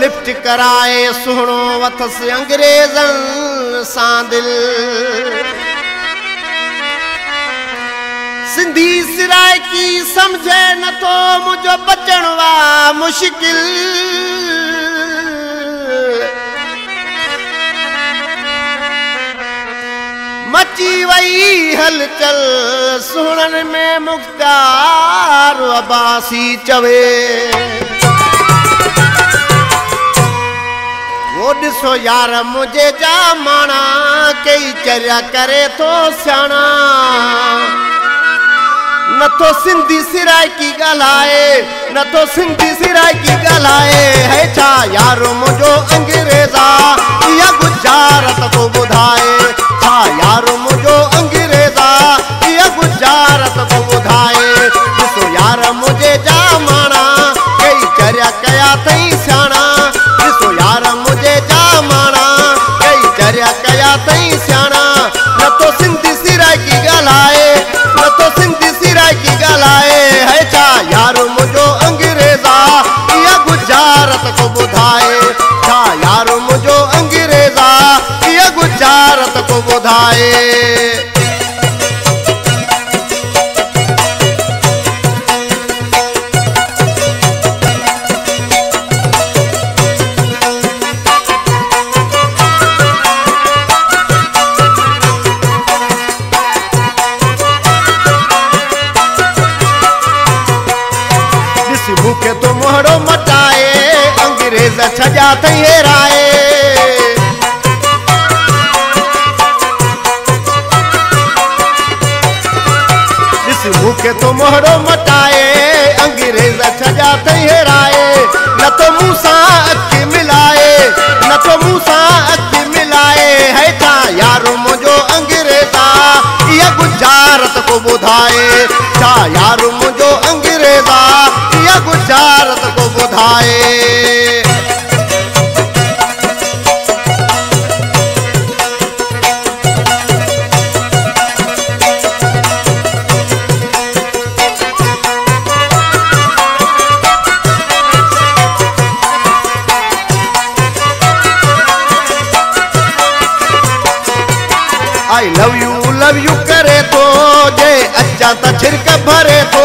Lift कराए सुहणो वथस अंग्रेजन सां दिल। सिंधी सिराइकी समझे न तो मुझो बचण वा मुश्किल। मची वही हलचल सुणन में मुख्तार अब्बासी चवे। वो ॾिसो यार मुझे जा माना कई चर्या करे तो सियाणा। न तो सिंधी सिराइकी ॻाल्हाए न तो सिंधी सिराइकी ॻाल्हाए है छा यारो मुझो अंग्रेज़ा इहा गुजारत को ॿुधाए। छा यारो मुझो अंग्रेज़ा इहा गुजारत को ॿुधाए। ॾिसो यार मुझे जा माना कई चर्या कया अथई सियाणा। ॾिसो यार मुझे जा माना कई चर्या कया अथई सियाणा। न तो सिंधी सिराइकी ॻाल्हाए न तो सिंधी सिराइकी ॻाल्हाए है छा यारो मुझो अंग्रेज़ा इहा गुजारत को ॿुधाए। छा यारो मुझो अंग्रेज़ा इहा गुजारत को ॿुधाए। भूखे तो मोहड़ो मटाए अंग्रेज छजा थई हेराए। भूखे तो मोहड़ो मटाए अंग्रेज छजा थई हेराए। न तो मुँह सां अखि मिलाए न तो मुँह सां अखि मिलाए है छा यारो मुझो अंग्रेज़ा इहा गुजारत को ॿुधाए। छा यारो मुझो अंग्रेज़ा इहा गुजारत को ॿुधाए। आई लव यू करे तो जे अचा त छिरक भरे तो।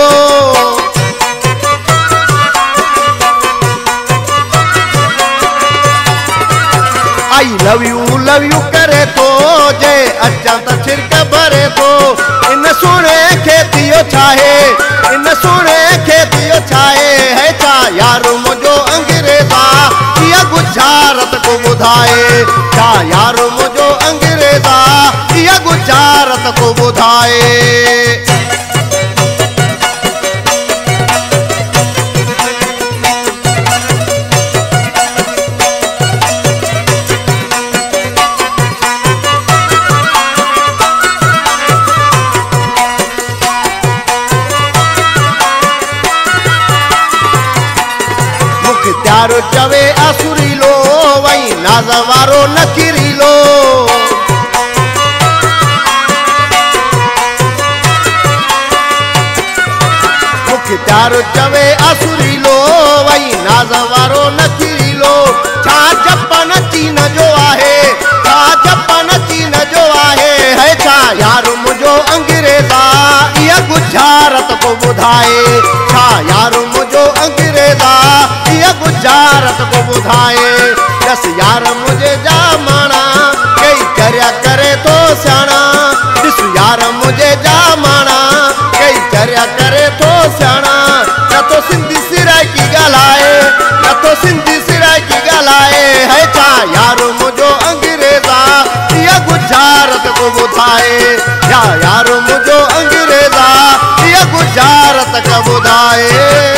आई लव यू करे तो जे अचा त छिरक भरे तो। इन सुणे खेतियो छाहे इन सुणे खेतियो छाहे है छा यारो मुझो अंग्रेज़ा इहा गुजारत को ॿुधाए। छा यारो मुझो अंग्रेज़ा इहा गुजारत को ॿुधाए। मुख्तारो चवे असुरीलो वही नाज़ वारो नकीरीलो। मुख्तारो चवे असुरीलो वही नाज़ वारो नकीरीलो। छा जपन चीन जो आहे छा जपन चीन जो आहे है छा यारो मुझो अंग्रेज़ा इहा गुजारत को ॿुधाए। छा यारो मुझो अंग्रेज़ा इहा गुजारत को ॿुधाए। दस यार मुझे जा माना कई चर्या करे तो सियाणा। ॾिस यार मुझे जा माना कई चर्या करे तो सियाणा। न तो सिंधी सिराइकी ॻाल्हाए न तो सिंधी सिराइकी ॻाल्हाए है छा यारो मुझो अंग्रेज़ा इहा गुजारत को ॿुधाए। या यारो मुझो अंग्रेज़ा इहा गुजारत को ॿुधाए।